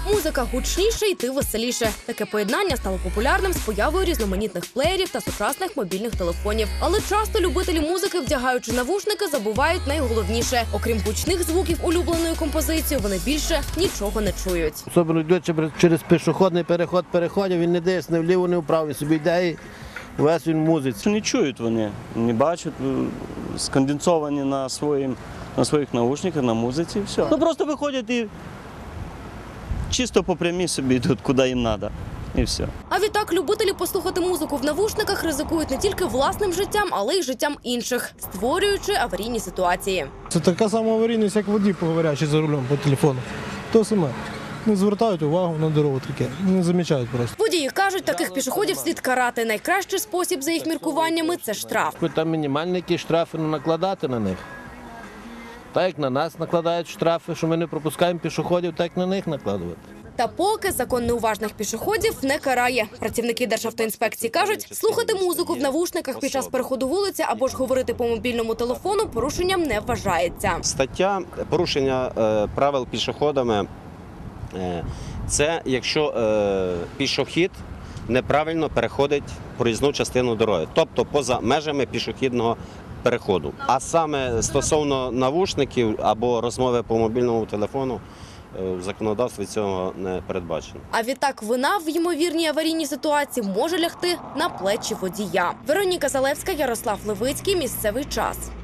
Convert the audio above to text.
Музика гучніше, йти веселіше. Таке поєднання стало популярним з появою різноманітних плеєрів та сучасних мобільних телефонів. Але часто любителі музики, вдягаючи навушники, забувають найголовніше. Окрім гучних звуків улюбленої композиції, вони більше нічого не чують. Особливо йдуть через пішохідний переходять, він не дивиться ні вліво, ні вправо, він собі йде і весь він в музиці. Не чують вони, не бачать, сконденсовані на своїх наушниках, на музиці, і все. Ну просто виходять і чисто по прямій собі йдуть, куди їм треба, і все. А відтак любителі послухати музику в навушниках ризикують не тільки власним життям, але й життям інших, створюючи аварійні ситуації. Це така сама аварійність, як водій, поговорячи за рулем по телефону. То саме. Не звертають увагу на дорогу таке, не замічають просто. Водії кажуть, таких пішоходів слід карати. Найкращий спосіб, за їх міркуваннями, це штраф. Хоч там мінімальні якісь штрафи, накладати на них. Так як на нас накладають штрафи, що ми не пропускаємо пішоходів, так на них накладувати. Та поки закон неуважних пішоходів не карає. Працівники Державтоінспекції кажуть, слухати музику в навушниках під час переходу вулиці або ж говорити по мобільному телефону порушенням не вважається. Стаття порушення правил пішоходами – це якщо пішохід неправильно переходить проїзну частину дороги, тобто поза межами пішохідного переходу. А саме стосовно навушників або розмови по мобільному телефону, в законодавстві цього не передбачено. А відтак вина в ймовірній аварійній ситуації може лягти на плечі водія. Вероніка Залевська, Ярослав Левицький. Місцевий час.